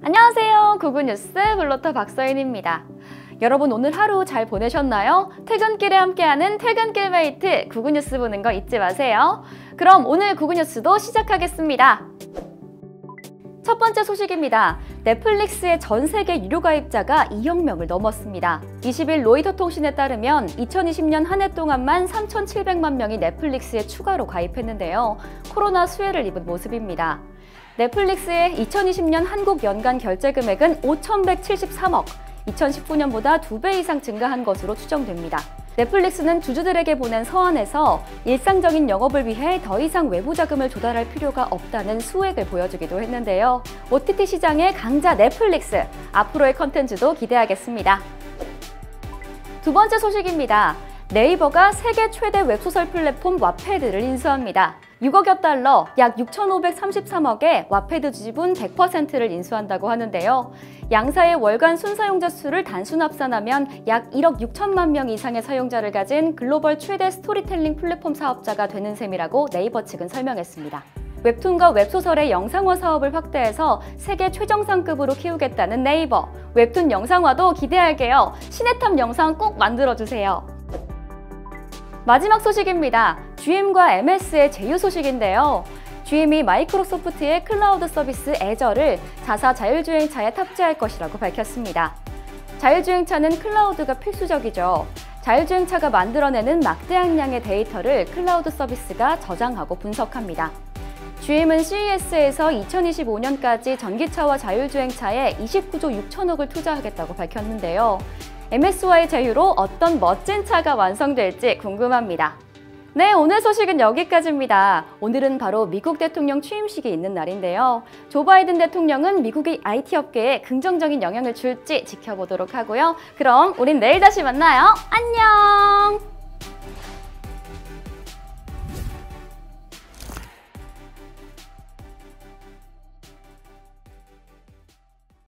안녕하세요. 구구뉴스 블로터 박서인입니다. 여러분 오늘 하루 잘 보내셨나요? 퇴근길에 함께하는 퇴근길 메이트 구구뉴스 보는 거 잊지 마세요. 그럼 오늘 구구뉴스도 시작하겠습니다. 첫 번째 소식입니다. 넷플릭스의 전 세계 유료 가입자가 2억 명을 넘었습니다. 20일 로이터 통신에 따르면 2020년 한 해 동안만 3,700만 명이 넷플릭스에 추가로 가입했는데요. 코로나 수혜를 입은 모습입니다. 넷플릭스의 2020년 한국 연간 결제 금액은 5,173억, 2019년보다 2배 이상 증가한 것으로 추정됩니다. 넷플릭스는 주주들에게 보낸 서한에서 일상적인 영업을 위해 더 이상 외부 자금을 조달할 필요가 없다는 수액을 보여주기도 했는데요. OTT 시장의 강자 넷플릭스, 앞으로의 컨텐츠도 기대하겠습니다. 두 번째 소식입니다. 네이버가 세계 최대 웹소설 플랫폼 왓패드를 인수합니다. 6억여 달러, 약 6,533억에 왓패드 지분 100%를 인수한다고 하는데요. 양사의 월간 순사용자 수를 단순 합산하면 약 1억 6천만 명 이상의 사용자를 가진 글로벌 최대 스토리텔링 플랫폼 사업자가 되는 셈이라고 네이버 측은 설명했습니다. 웹툰과 웹소설의 영상화 사업을 확대해서 세계 최정상급으로 키우겠다는 네이버. 웹툰 영상화도 기대할게요. 신의탐 영상 꼭 만들어주세요. 마지막 소식입니다. GM과 MS의 제휴 소식인데요. GM이 마이크로소프트의 클라우드 서비스 애저를 자사 자율주행차에 탑재할 것이라고 밝혔습니다. 자율주행차는 클라우드가 필수적이죠. 자율주행차가 만들어내는 막대한 양의 데이터를 클라우드 서비스가 저장하고 분석합니다. GM은 CES에서 2025년까지 전기차와 자율주행차에 29조 6천억을 투자하겠다고 밝혔는데요. MS와의 제휴로 어떤 멋진 차가 완성될지 궁금합니다. 네, 오늘 소식은 여기까지입니다. 오늘은 바로 미국 대통령 취임식이 있는 날인데요. 조 바이든 대통령은 미국의 IT 업계에 긍정적인 영향을 줄지 지켜보도록 하고요. 그럼 우린 내일 다시 만나요. 안녕!